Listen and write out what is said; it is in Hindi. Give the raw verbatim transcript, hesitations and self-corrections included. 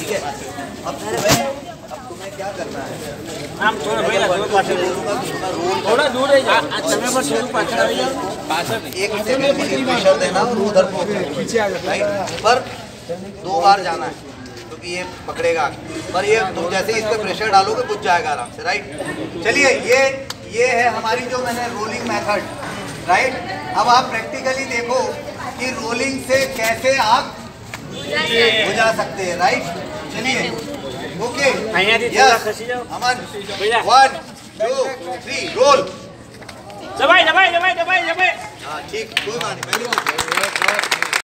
ठीक है, अब तुम्हें अब तुम्हें क्या करना है, આમ થોડા ભેલા થોડા દૂર રહી જાઓ તમે પર થોડું પાછળ આવી જાઓ પાછળ एक सेकंड के लिए प्रेशर देना और उधर पीछे राइट पर दो बार जाना है क्योंकि ये पकड़ेगा, पर ये तुम जैसे इस पर प्रेशर डालोगे बुझ जाएगा आराम से। राइट, चलिए ये ये है हमारी जो मैंने रोलिंग मेथड। राइट, अब आप प्रैक्टिकली देखो कि रोलिंग से कैसे आप बुझा सकते हैं। राइट, चलिए okay, Aman one two three roll. दबाई दबाई दबाई दबाई दबाई हाँ ठीक, कोई बात नहीं।